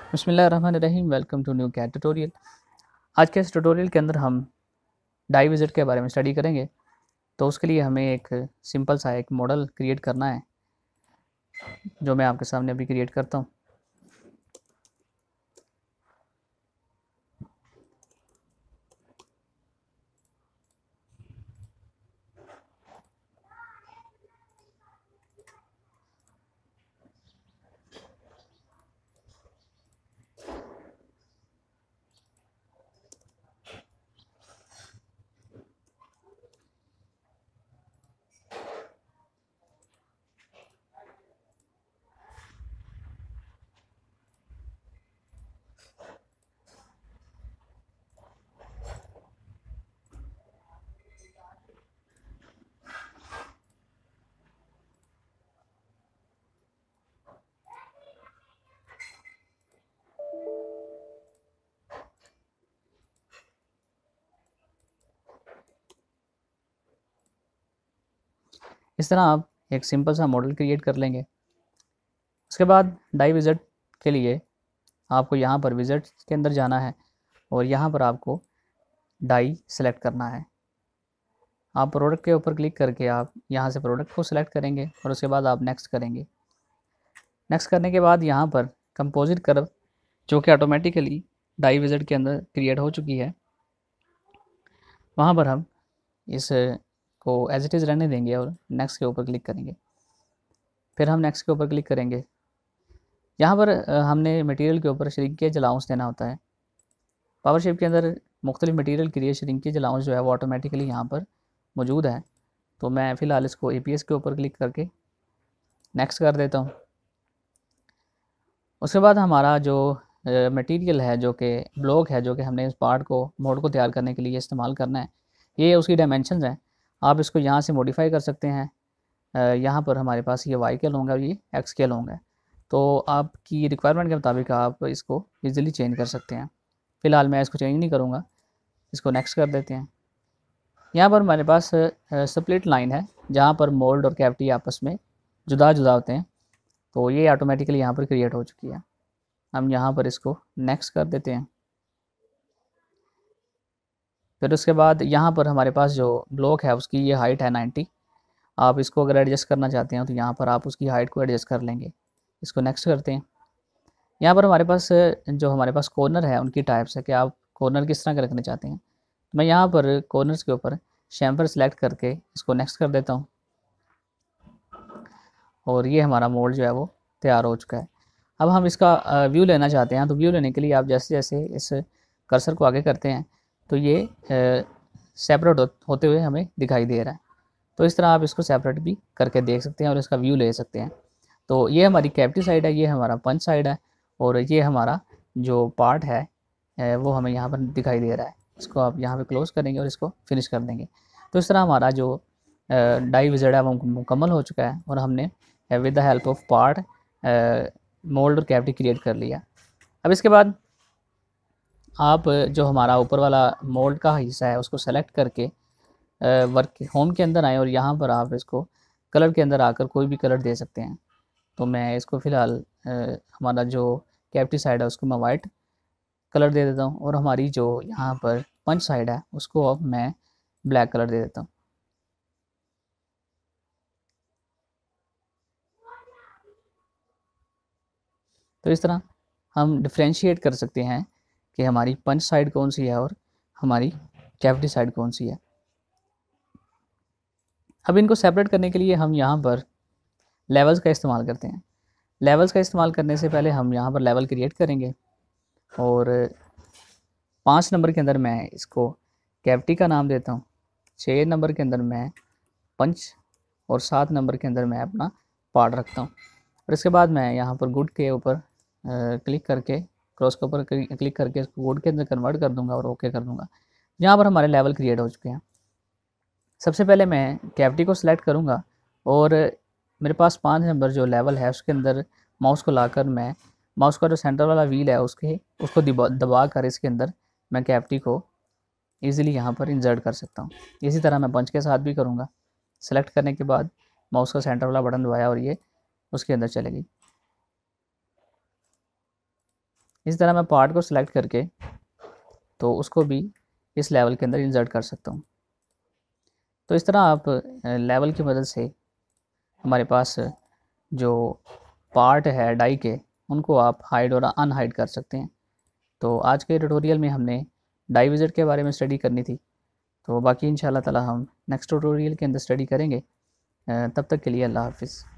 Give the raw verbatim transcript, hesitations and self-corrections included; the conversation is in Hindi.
बिस्मिल्लाहिर्रहमानिर्रहीम। Welcome to new CAD tutorial. आज के इस ट्यूटोरियल के अंदर हम डाई विज़िट के बारे में स्टडी करेंगे। तो उसके लिए हमें एक सिंपल सा एक मॉडल क्रिएट करना है, जो मैं आपके सामने अभी क्रिएट करता हूँ। इस तरह आप एक सिंपल सा मॉडल क्रिएट कर लेंगे। उसके बाद डाई विज़िट के लिए आपको यहाँ पर विज़िट के अंदर जाना है और यहाँ पर आपको डाई सेलेक्ट करना है। आप प्रोडक्ट के ऊपर क्लिक करके आप यहाँ से प्रोडक्ट को सिलेक्ट करेंगे और उसके बाद आप नेक्स्ट करेंगे। नेक्स्ट करने के बाद यहाँ पर कंपोजिट कर्व, जो कि ऑटोमेटिकली डाई विज़िट के अंदर क्रिएट हो चुकी है, वहाँ पर हम इस को एज इट इज़ रहने देंगे और नेक्स्ट के ऊपर क्लिक करेंगे। फिर हम नेक्स्ट के ऊपर क्लिक करेंगे। यहाँ पर हमने मटेरियल के ऊपर श्रिंकेज अलाउंस देना होता है। पावर शेप के अंदर मुख्तलिफ मटेरियल के लिए श्रिंकेज अलाउंस जो है वो ऑटोमेटिकली यहाँ पर मौजूद है। तो मैं फ़िलहाल इसको ए पी एस के ऊपर क्लिक करके नेक्स्ट कर देता हूँ। उसके बाद हमारा जो मटेरियल है, जो कि ब्लॉक है, जो कि हमने इस पार्ट को मोड को तैयार करने के लिए इस्तेमाल करना है, ये उसकी डायमेंशंस हैं। आप इसको यहाँ से मॉडिफाई कर सकते हैं। यहाँ पर हमारे पास ये वाई के लॉन्ग है और ये एक्स के लॉन्ग है। तो आपकी रिक्वायरमेंट के मुताबिक आप इसको ईज़िली चेंज कर सकते हैं। फ़िलहाल मैं इसको चेंज नहीं करूँगा, इसको नेक्स्ट कर देते हैं। यहाँ पर हमारे पास स्प्लिट लाइन है, जहाँ पर मोल्ड और कैविटी आपस में जुदा जुदा होते हैं। तो ये ऑटोमेटिकली यहाँ पर क्रिएट हो चुकी है। हम यहाँ पर इसको नेक्स्ट कर देते हैं। फिर उसके बाद यहाँ पर हमारे पास जो ब्लॉक है उसकी ये हाइट है नाइन्टी। आप इसको अगर एडजस्ट करना चाहते हैं तो यहाँ पर आप उसकी हाइट को एडजस्ट कर लेंगे। इसको नेक्स्ट करते हैं। यहाँ पर हमारे पास जो हमारे पास कॉर्नर है उनकी टाइप्स है कि आप कॉर्नर किस तरह के रखना चाहते हैं। मैं यहाँ पर कॉर्नर्स के ऊपर शैम्फर सेलेक्ट करके इसको नेक्स्ट कर देता हूँ और ये हमारा मोल्ड जो है वो तैयार हो चुका है। अब हम इसका व्यू लेना चाहते हैं। तो व्यू लेने के लिए आप जैसे जैसे इस कर्सर को आगे करते हैं तो ये सेपरेट होते हुए हमें दिखाई दे रहा है। तो इस तरह आप इसको सेपरेट भी करके देख सकते हैं और इसका व्यू ले सकते हैं। तो ये हमारी कैविटी साइड है, ये हमारा पंच साइड है और ये हमारा जो पार्ट है वो हमें यहाँ पर दिखाई दे रहा है। इसको आप यहाँ पे क्लोज़ करेंगे और इसको फिनिश कर देंगे। तो इस तरह हमारा जो डाई विज़िट है वो मुकम्मल हो चुका है और हमने with the help of part mould और कैविटी क्रिएट कर लिया। अब इसके बाद आप जो हमारा ऊपर वाला मोल्ड का हिस्सा है उसको सेलेक्ट करके वर्क होम के अंदर आए और यहाँ पर आप इसको कलर के अंदर आकर कोई भी कलर दे सकते हैं। तो मैं इसको फ़िलहाल हमारा जो कैविटी साइड है उसको मैं वाइट कलर दे देता हूँ और हमारी जो यहाँ पर पंच साइड है उसको अब मैं ब्लैक कलर दे देता हूँ। तो इस तरह हम डिफ्रेंशिएट कर सकते हैं कि हमारी पंच साइड कौन सी है और हमारी कैविटी साइड कौन सी है। अब इनको सेपरेट करने के लिए हम यहाँ पर लेवल्स का इस्तेमाल करते हैं। लेवल्स का इस्तेमाल करने से पहले हम यहाँ पर लेवल क्रिएट करेंगे और पाँच नंबर के अंदर मैं इसको कैविटी का नाम देता हूँ, छः नंबर के अंदर मैं पंच और सात नंबर के अंदर मैं अपना पार्ट रखता हूँ। और इसके बाद मैं यहाँ पर गुड के ऊपर क्लिक करके क्रॉस के ऊपर क्लिक करके इसको गुड के अंदर कन्वर्ट कर दूँगा और ओके कर दूँगा। यहाँ पर हमारे लेवल क्रिएट हो चुके हैं। सबसे पहले मैं कैविटी को सिलेक्ट करूँगा और मेरे पास पाँच नंबर जो लेवल है उसके अंदर माउस को लाकर मैं माउस का जो सेंटर वाला व्हील है उसके उसको दबा दबा कर इसके अंदर मैं कैविटी को ईज़िली यहाँ पर इंसर्ट कर सकता हूँ। इसी तरह मैं पंच के साथ भी करूँगा। सेलेक्ट करने के बाद माउस का सेंटर वाला बटन दबाया और ये उसके अंदर चलेगी। इस तरह मैं पार्ट को सिलेक्ट करके तो उसको भी इस लेवल के अंदर इंसर्ट कर सकता हूँ। तो इस तरह आप लेवल की मदद से हमारे पास जो पार्ट है डाई के, उनको आप हाइड और अनहाइड कर सकते हैं। तो आज के ट्यूटोरियल में हमने डाई विज़िट के बारे में स्टडी करनी थी, तो बाकी इंशाल्लाह ताला हम नेक्स्ट ट्यूटोरियल के अंदर स्टडी करेंगे। तब तक के लिए अल्लाह हाफ़िज़।